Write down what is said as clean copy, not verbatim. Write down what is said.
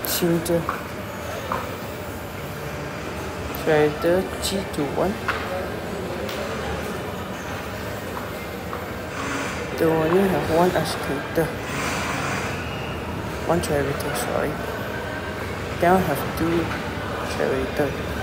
Schindler Elevator G-1. They only have one escalator, one Travelator, sorry. They don't have two Travellator.